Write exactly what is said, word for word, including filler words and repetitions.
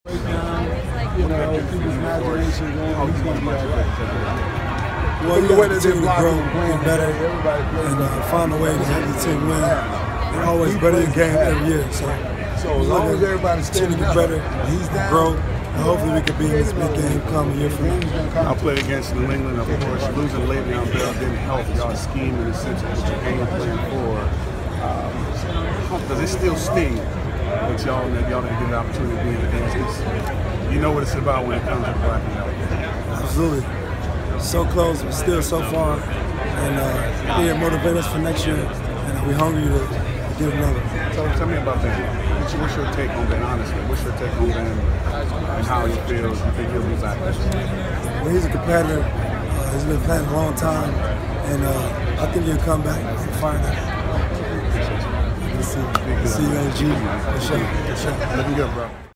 breakdown, you know, keep his imagination going. He's going to be all right. Well, you got to continue to grow, get better, and uh, find a way to have the team win. They're always better in the game every year. So, so as long as everybody's continue to get better, he's grow, and hopefully we can be in this big game come a year from now. I played against New England, of course. Losing Le'Veon Bell didn't help y'all scheme in the sense of what your game plan for. Um, does it still sting that y'all that y'all didn't get an opportunity to be in the dance? Because you know what it's about when it comes to black and yellow. Absolutely. So close, but still so far. And uh, being motivated us for next year. And uh, we're hungry to, to get another. Tell, tell me about Ben. What's, what's your take on Ben, honestly? What's your take on Ben and how he feels? You think he'll be back this year? Well, he's a competitor. Uh, he's been playing a long time. And uh, I think he'll come back and fire that. See, see you, O G. For sure. For sure. Looking good, bro.